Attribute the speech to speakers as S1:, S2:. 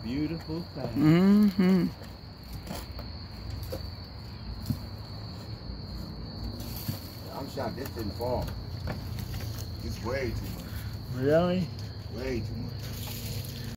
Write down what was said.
S1: beautiful thing.
S2: Mm-hmm.
S3: I'm shocked this didn't fall. It's way too much.
S1: Really?
S3: Way too much.